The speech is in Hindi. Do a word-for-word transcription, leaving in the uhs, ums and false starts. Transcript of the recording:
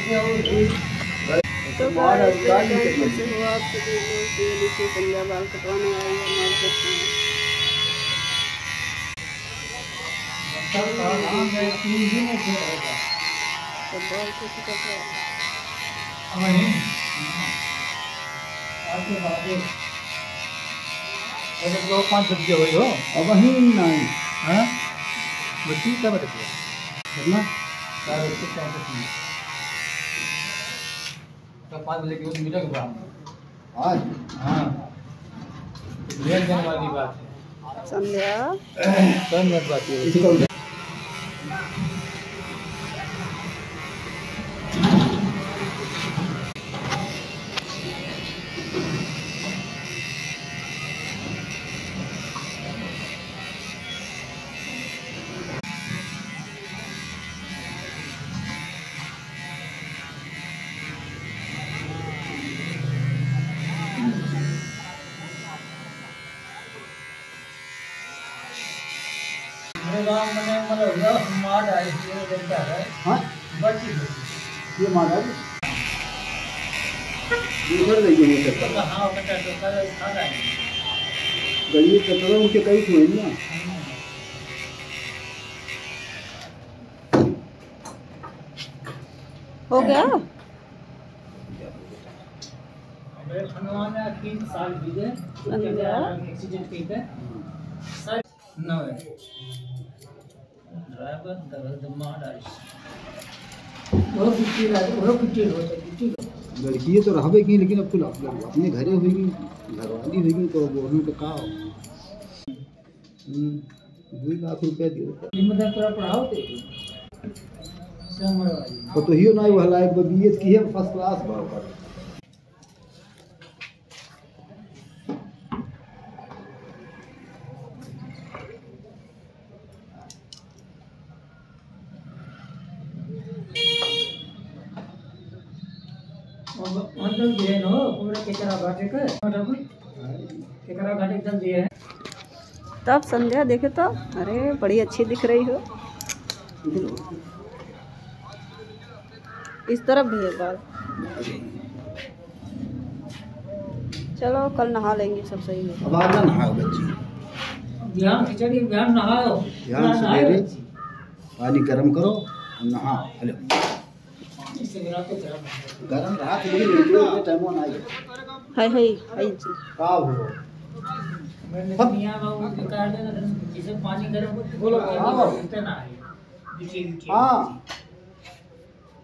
तो गाइस कैसे हुआ आप सभी लोग के नीचे संध्या बाल कटवाने आई है मार्केट में। तो बाल कैसे कटवा दो पाँच बजे हुई हो अब वहीं नहीं हाँ बच्ची क्या बता करना सारे कुछ टाइम तक नहीं तो पाँच बजे के मिलेगा के बाद आज हाँ लेन देन वाली बात है संध्या संध्या बात है गाँव में मतलब मार आई ये देखता है हाँ बच्ची ये मार आई दूसर नहीं है तो हाँ बेटा तो कल खा रहा है गली कतरा उनके कई हुए ना हो गया मेरे खनवा में तीन साल बीते एक्सीडेंट की है सर नौ ड्राइवर दर्द मार आई वो कितनी वो कितनी होता कितनी लड़की तो रहबे की लेकिन अब तो अपने घरे होगी घरवाली होगी तो वो उनका का दो लाख रुपया दियो कीमत पूरा पढ़ाओ ते तो तो हियो नहीं वाला एक बीएस की है फर्स्ट क्लास भाव का अंदर दिए नो पूरे केकरा घाटे के केकरा घाटे एकदम दिए है तब संध्या देखे तो अरे बड़ी अच्छी दिख रही हो इस तरफ भी है बाल चलो कल नहा लेंगे सब सही है अब आज नहाओ बच्ची ध्यान खिचड़ी ध्यान नहाओ ध्यान सवेरे पानी गरम करो और नहाओ हेलो गरम रात नहीं लेके टाइम ऑन आई हाय हाय हाय जी का हो मैंने दुनिया में निकाल देना जिसे पानी गरम बोलो हां इतना है हां